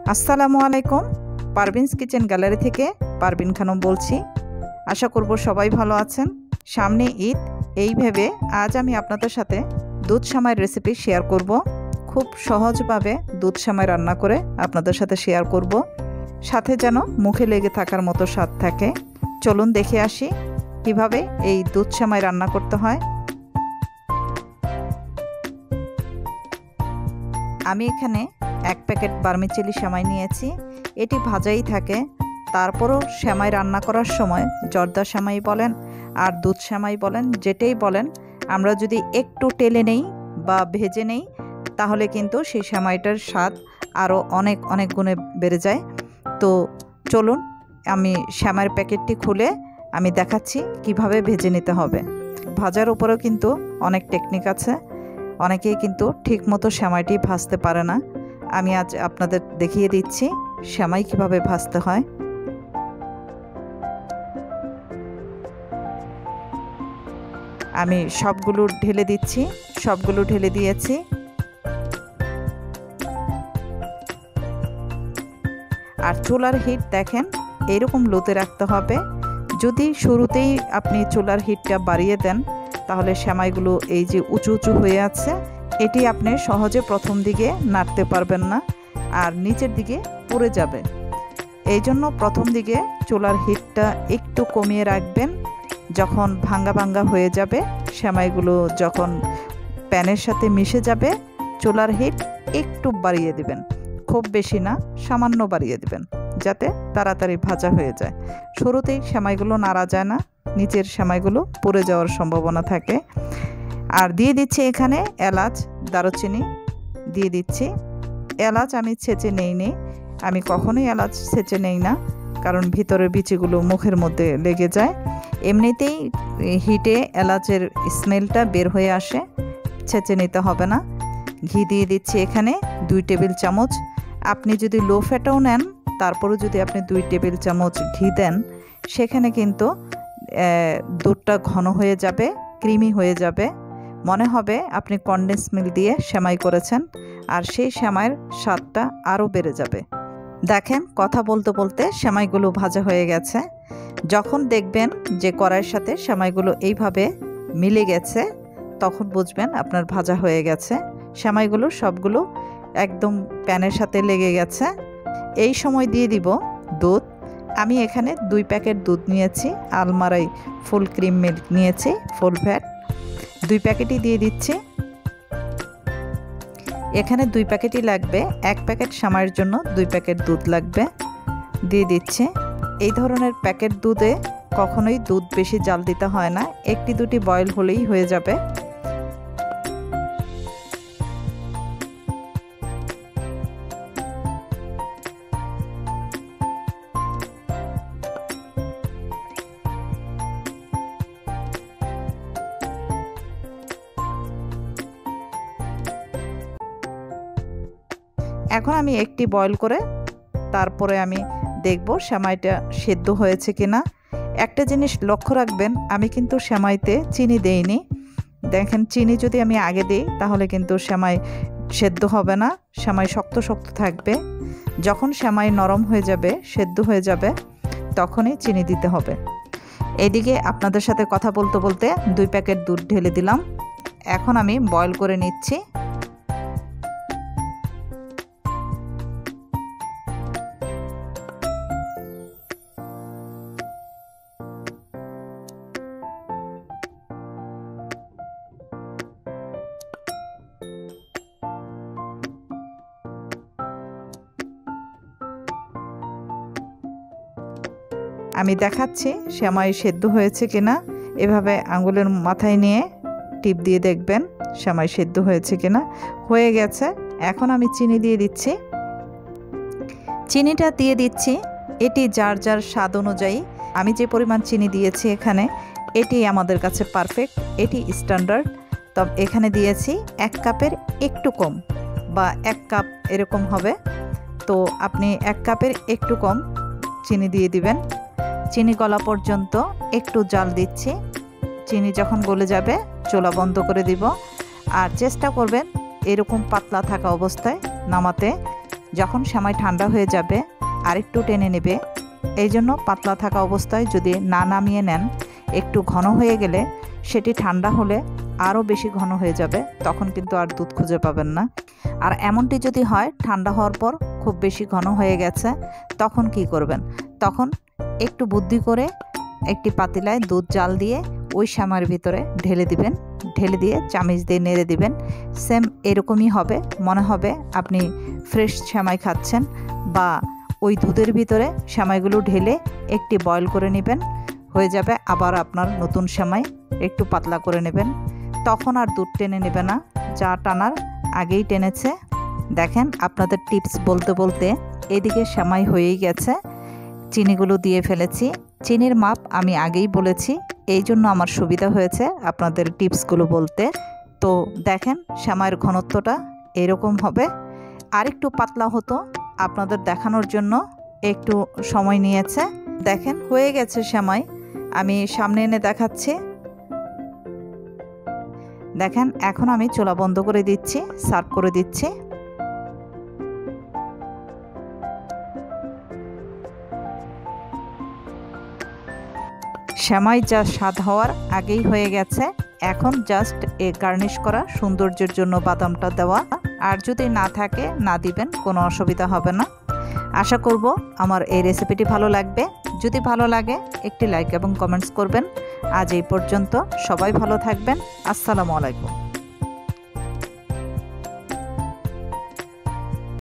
আসসালামু আলাইকুম। Parveen's kitchen gallery থেকে পারভিন খানম বলছি। আশা করব সবাই ভালো আছেন। সামনে ঈদ, এই ভেবে আজ আমি আপনাদের সাথে দুধ সেমাইয়ের রেসিপি শেয়ার করব। খুব সহজভাবে দুধ সেমাই রান্না করে আপনাদের সাথে শেয়ার করব, সাথে যেন মুখে লেগে থাকার মতো স্বাদ থাকে। চলুন দেখে আসি কিভাবে এই দুধ সেমাই রান্না করতে হয়। আমি এখানে 1 প্যাকেট বার্মিচেলি সেমাই নিয়েছি। এটি ভাজাই থাকে, তারপরও সেমাই রান্না করার সময় জর্দা সেমাই বলেন আর দুধ সেমাই বলেন, যেটাই বলেন, আমরা যদি একটু টেলে নেই বা ভেজে নেই তাহলে কিন্তু সেই সেমাইটার স্বাদ আরও অনেক গুণে বেড়ে যায়। তো চলুন আমি সেমাইয়ের প্যাকেটটি খুলে আমি দেখাচ্ছি কিভাবে ভেজে নিতে হবে। ভাজার উপরেও কিন্তু অনেক টেকনিক আছে, অনেকেই কিন্তু ঠিকমতো সেমাইটি ভাজতে পারে না। আমি আজ আপনাদের দেখিয়ে দিচ্ছি সেমাই কিভাবে ভাজতে হয়। আমি সবগুলো ঢেলে দিচ্ছি, সবগুলো ঢেলে দিয়েছি। আর চুলার হিট দেখেন এইরকম লোতে রাখতে হবে। যদি শুরুতেই আপনি চুলার হিটটা বাড়িয়ে দেন তাহলে সেমাইগুলো এই যে উঁচু উঁচু হয়ে আছে, এটি আপনি সহজে প্রথম দিকে নাড়তে পারবেন না আর নিচের দিকে পুড়ে যাবে। এই জন্য প্রথম দিকে চুলার হিটটা একটু কমিয়ে রাখবেন। যখন ভাঙ্গা ভাঙ্গা হয়ে যাবে, সেমাইগুলো যখন প্যানের সাথে মিশে যাবে, চুলার হিট একটু বাড়িয়ে দিবেন, খুব বেশি না, সামান্য বাড়িয়ে দিবেন, যাতে তাড়াতাড়ি ভাজা হয়ে যায়। শুরুতেই সেমাইগুলো নাড়া যায় না, নিচের সেমাইগুলো পুড়ে যাওয়ার সম্ভাবনা থাকে। আর দিয়ে দিচ্ছি এখানে এলাচ, দারুচিনি দিয়ে দিচ্ছি। এলাচ আমি ছেঁচে নেইনি, আমি কখনোই এলাচ ছেঁচে নেই না, কারণ ভিতরের বিচিগুলো মুখের মধ্যে লেগে যায়। এমনিতেই হিটে এলাচের স্মেলটা বের হয়ে আসে, ছেঁচে নিতে হবে না। ঘি দিয়ে দিচ্ছি এখানে 2 টেবিল চামচ। আপনি যদি লো ফ্যাটও নেন, তারপরেও যদি আপনি 2 টেবিল চামচ ঘি দেন, সেখানে কিন্তু দুধটা ঘন হয়ে যাবে, ক্রিমি হয়ে যাবে, মনে হবে আপনি কনডেন্স মিল্ক দিয়ে সেমাই করেছেন, আর সেই সেমাইয়ের স্বাদটা আরও বেড়ে যাবে। দেখেন কথা বলতে বলতে সেমাইগুলো ভাজা হয়ে গেছে। যখন দেখবেন যে কড়াইয়ের সাথে সেমাইগুলো এইভাবে মিলে গেছে, তখন বুঝবেন আপনার ভাজা হয়ে গেছে। সেমাইগুলো সবগুলো একদম প্যানের সাথে লেগে গেছে। এই সময় দিয়ে দিব দুধ। আমি এখানে 2 প্যাকেট দুধ নিয়েছি, আলমারাই ফুল ক্রিম মিল্ক নিয়েছি, ফুল ফ্যাট। 2 প্যাকেটই দিয়ে দিচ্ছি। এখানে 2 প্যাকেটই লাগবে, 1 প্যাকেট সেমাইয়ের জন্য 2 প্যাকেট দুধ লাগবে। দিয়ে দিচ্ছি। এই ধরনের প্যাকেট দুধে কখনোই দুধ বেশি জাল দিতে হয় না, 1-2টি বয়েল হলেই হয়ে যাবে। এখন আমি একটি বয়েল করে তারপরে আমি দেখব সেমাইটা সেদ্ধ হয়েছে কিনা। একটা জিনিস লক্ষ্য রাখবেন, আমি কিন্তু সেমাইতে চিনি দেইনি। দেখেন, চিনি যদি আমি আগে দিই তাহলে কিন্তু সেমাই সেদ্ধ হবে না, সেমাই শক্ত শক্ত থাকবে। যখন সেমাই নরম হয়ে যাবে, সেদ্ধ হয়ে যাবে, তখনই চিনি দিতে হবে। এদিকে আপনাদের সাথে কথা বলতে বলতে 2 প্যাকেট দুধ ঢেলে দিলাম। এখন আমি বয়েল করে নিচ্ছি। আমি দেখাচ্ছি সেমাই সেদ্ধ হয়েছে কিনা। এভাবে আঙুলের মাথায় নিয়ে টিপ দিয়ে দেখবেন সেমাই সেদ্ধ হয়েছে কিনা। হয়ে গেছে। এখন আমি চিনি দিয়ে দিচ্ছি। চিনিটা দিয়ে দিচ্ছি এটি যার যার স্বাদ অনুযায়ী। আমি যে পরিমাণ চিনি দিয়েছি এখানে, এটি আমাদের কাছে পারফেক্ট, এটি স্ট্যান্ডার্ড। তবে এখানে দিয়েছি 1 কাপের একটু কম, বা 1 কাপ এরকম হবে। তো আপনি 1 কাপের একটু কম চিনি দিয়ে দিবেন। চিনি গলা পর্যন্ত একটু জাল দিচ্ছি। চিনি যখন গলে যাবে চুলা বন্ধ করে দিব। আর চেষ্টা করবেন এরকম পাতলা থাকা অবস্থায় নামাতে। যখন সেমাই ঠান্ডা হয়ে যাবে আরেকটু টেনে নেবে। এই জন্য পাতলা থাকা অবস্থায় যদি না নামিয়ে নেন, একটু ঘন হয়ে গেলে সেটি ঠান্ডা হলে আরও বেশি ঘন হয়ে যাবে, তখন কিন্তু আর দুধ খুঁজে পাবেন না। আর এমনটি যদি হয় ঠান্ডা হওয়ার পর খুব বেশি ঘন হয়ে গেছে, তখন কি করবেন? তখন একটু বুদ্ধি করে একটি পাতিলায় দুধ জাল দিয়ে ওই সেমাইয়ের ভিতরে ঢেলে দিবেন। ঢেলে দিয়ে চামচ দিয়ে নেড়ে দিবেন। সেম এরকমই হবে, মনে হবে আপনি ফ্রেশ সেমাই খাচ্ছেন। বা ওই দুধের ভিতরে সেমাইগুলো ঢেলে একটি বয়েল করে নেবেন, হয়ে যাবে আবার আপনার নতুন সেমাই। একটু পাতলা করে নেবেন, তখন আর দুধ টেনে নেবে না, যা টানার আগেই টেনেছে। দেখেন আপনাদের টিপস বলতে বলতে এদিকে সেমাই হয়েই গেছে। চিনিগুলো দিয়ে ফেলেছি। চিনির মাপ আমি আগেই বলেছি, এই জন্য আমার সুবিধা হয়েছে আপনাদের টিপসগুলো বলতে। তো দেখেন সেমাইয়ের ঘনত্বটা এরকম হবে। আরেকটু পাতলা হতো, আপনাদের দেখানোর জন্য একটু সময় নিয়েছে। দেখেন হয়ে গেছে সেমাই, আমি সামনে এনে দেখাচ্ছি। দেখেন এখন আমি চুলা বন্ধ করে দিচ্ছি, সার্ভ করে দিচ্ছি। সেমাই যা স্বাদ হওয়ার আগেই হয়ে গেছে। এখন জাস্ট গার্নিশ করা, সৌন্দর্যের জন্য বাদামটা দেওয়া। আর যদি না থাকে না দিবেন, কোনো অসুবিধা হবে না। আশা করব আমার এই রেসিপিটি ভালো লাগবে। যদি ভালো লাগে একটি লাইক এবং কমেন্টস করবেন। আজ এই পর্যন্ত, সবাই ভালো থাকবেন। আসসালামু আলাইকুম।